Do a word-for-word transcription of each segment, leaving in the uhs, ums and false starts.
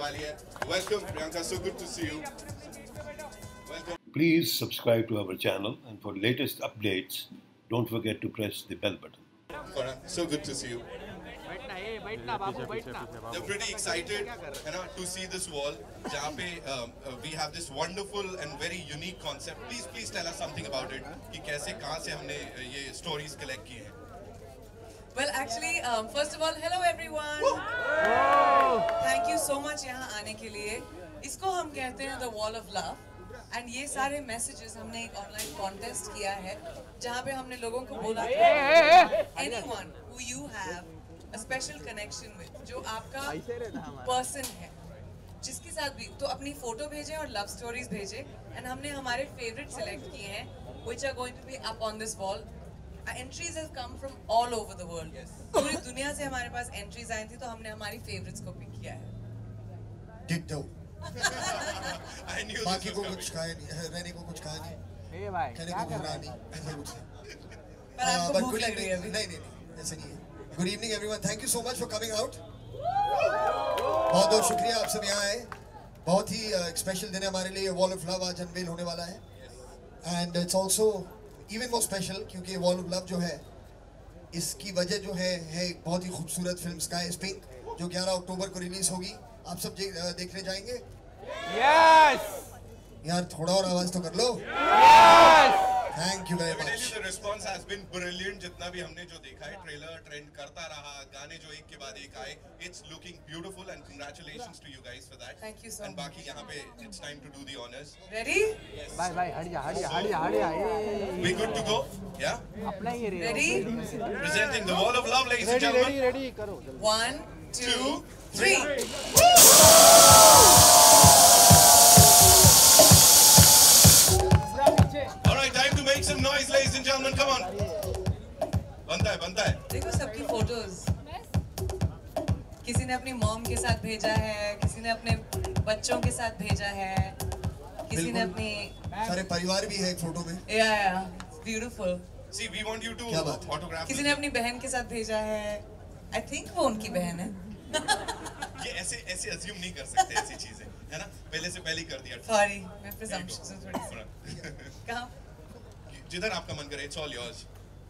वाली है. Welcome Priyanka, so good to see you. Welcome. Please subscribe to our channel, and for latest updates, don't forget to press the bell button. Farhan, so good to see you. They're pretty excited, you know, to see this wall. जहाँ पे um, uh, we have this wonderful and very unique concept. Please, please tell us something about it. कि कैसे कहाँ से हमने ये stories collect की हैं. Well, actually, um, first of all, hello everyone. Thank you so much यहाँ आने के लिए. इसको हम कहते हैं the wall of love. And ये सारे messages हमने एक online contest किया है, जहाँ पे हमने लोगों को बोला anyone who you have a special connection with, जो आपका person है, जिसके साथ भी, तो अपनी फोटो भेजें और love stories भेजें, and हमने हमारे favorite select किए हैं, which are going to be up on this wall. Entries have come from all over the world. पूरी दुनिया से हमारे पास entries आई थी, तो हमने हमारी favorites को pick किया है. Ditto. I knew बाकी को कुछ कहा नहीं, रहने को कुछ कहा नहीं, कहने को घबरा नहीं, ऐसा कुछ नहीं. पर आपको भूख लग रही है अभी? नहीं नहीं नहीं, ऐसा नहीं है. Good evening everyone. Thank you so much for coming out. बहुत बहुत शुक्रिया आप सब यहाँ आए. बहुत ही एक स्पेशल दिन है हमारे लिए. Wall of Love आज अनवेल होने वाला है. And it's also even more special क्योंकि Wall of Love जो है, इसकी वजह जो है है एक बहुत ही खूबसूरत फिल्म Sky is Pink जो ग्यारह अक्टूबर को रिलीज होगी. आप सब देखने जाएंगे? Yes. यार थोड़ा और आवाज तो कर लो. Yes. Thank you very much. Evidently the response has been brilliant. जितना भी हमने जो देखा है, ट्रेलर ट्रेंड करता रहा, गाने जो एक के बाद एक आए, it's looking beautiful and congratulations to you guys for that. Thank you so and much. बाकी यहाँ पे it's time to do the honors. Ready? Yes. Bye bye. हट जा हट जा हट जा हट जा. We good to go? Yeah. अपना ही रे. Ready? Presenting the Wall of Love, ladies and Ready gentlemen. ready ready करो. One, two, three. All right, time to make some noise, ladies and gentlemen. Come on. बनता है, बनता है. देखो सबकी photos. किसी ने अपनी मॉम के साथ भेजा है, किसी ने अपने बच्चों के साथ भेजा है, किसी ने अपनी सारे परिवार भी है एक फोटो में. yeah, yeah, beautiful. See, we want you to क्या बात है? autograph. किसी ने अपनी बहन के साथ भेजा है. I think वो उनकी बहन है. ये ऐसे ऐसे assume नहीं कर सकते ऐसी चीजें, है ना? पहले से पहले ही कर दिया. Sorry, मैं presumption से थोड़ी सी. कहाँ? जिधर आपका मन करे, it's all yours.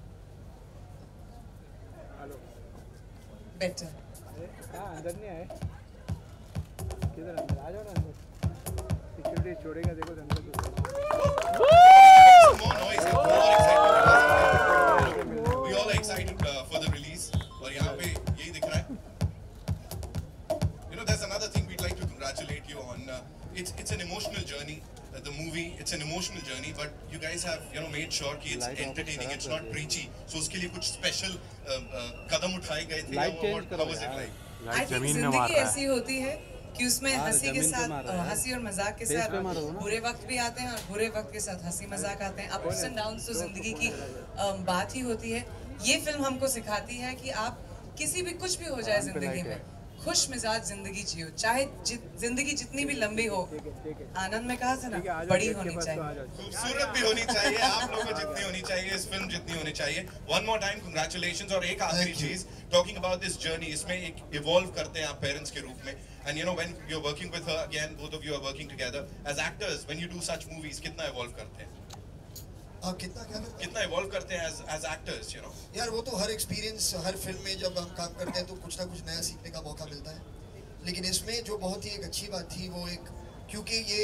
Better. हाँ अंदर नहीं आए. किधर अंदर? आ जाओ ना अंदर. सिक्योरिटी छोड़ेगा देखो अंदर. Some more noise. We all excited. We all are excited uh, for the release. और यहाँ पे यही दिख रहा है. You know, there's another thing we'd like to congratulate you on. Uh, it's it's an emotional journey. Uh, the movie, it's an emotional journey, but you guys have, you know, made sure कि it's entertaining. It's not preachy. So उसके लिए कुछ special uh, uh, कदम उठाए गए थे. Light change How करो was it यार. like? I think जिंदगी ऐसी होती है कि उसमें हंसी के साथ हंसी और मजाक के साथ बुरे वक्त भी आते हैं और बुरे वक्त के साथ हंसी मजाक आते हैं. अप्स एंड डाउन्स तो जिंदगी की बात ही होती है. ये फिल्म हमको सिखाती है कि आप किसी भी कुछ भी हो जाए जिंदगी में, खुश मिजाज जिंदगी जियो, चाहे जिंदगी जितनी भी लंबी हो. आनंद में कहा था ना, बड़ी होनी चाहिए, खूबसूरत भी होनी चाहिए, आप लोगों को जितनी होनी चाहिए, इस फिल्म जितनी होनी चाहिए. One more time congratulations. और एक आखिरी चीज, टॉकिंग अबाउट दिस जर्नी, इसमें एक इवॉल्व करते हैं आप पेरेंट्स के रूप में. And you know when you are working with her again, both of you are working together as actors, when you do such movies, कितना इवॉल्व करते हैं? आप कितना क्या करते हैं? कितना इवॉल्व करते हैं as as actors, you know? यार वो तो हर एक्सपीरियंस, हर फिल्म में जब हम काम करते हैं तो कुछ ना कुछ नया सीखने का मौका मिलता है. लेकिन इसमें जो बहुत ही एक अच्छी बात थी वो एक, क्योंकि ये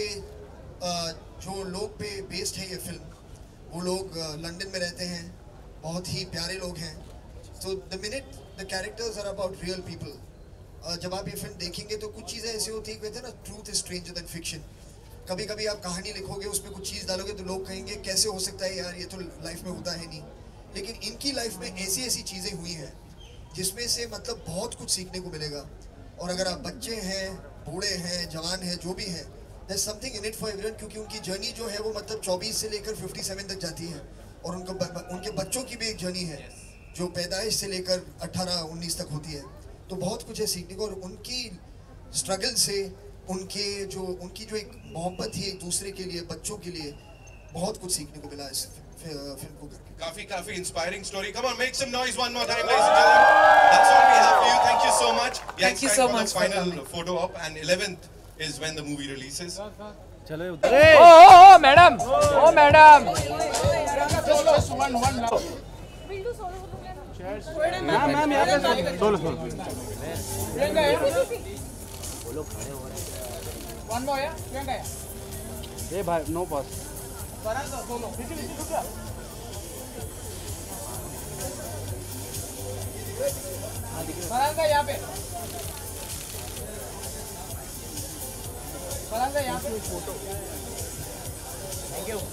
जो लोग पे बेस्ड है ये फिल्म, वो लोग लंदन में रहते हैं, बहुत ही प्यारे लोग हैं. So the minute the characters are about real people. जब आप ये फिल्म देखेंगे तो कुछ चीज़ें ऐसी होती है, कहते हैं ना, truth is stranger than fiction. कभी कभी आप कहानी लिखोगे, उसमें कुछ चीज़ डालोगे तो लोग कहेंगे कैसे हो सकता है यार, ये तो लाइफ में होता है नहीं. लेकिन इनकी लाइफ में ऐसी ऐसी चीज़ें हुई हैं जिसमें से मतलब बहुत कुछ सीखने को मिलेगा. और अगर आप बच्चे हैं, बूढ़े हैं, जवान हैं, जो भी हैं, there is something in it for everyone. क्योंकि उनकी जर्नी जो है वो मतलब चौबीस से लेकर सत्तावन तक जाती है. और उनको उनके बच्चों की भी एक जर्नी है जो पैदाइश से लेकर अठारह उन्नीस तक होती है. तो बहुत कुछ है सीखने को. और उनकी स्ट्रगल से, उनके जो उनकी जो एक मोहब्बत थी एक दूसरे के लिए, बच्चों के लिए, बहुत कुछ सीखने को मिला इस फिल्म को करके. काफी काफी inspiring story. Come on, make some noise one more time, ladies and gentlemen. That's all we have for you. Thank you so much. Thank you so much for the final for photo op, and eleventh is when the movie releases. चलो उधर. ओ ओ madam, ओ madam. Ma'am ma'am यहाँ पे solo solo. वो लोग खड़े हो रहे हैं. वन more या प्रियंका या. ए भाई नो पास. फरांदा यहाँ पे. फरांदा यहाँ पे फोटो. Thank you.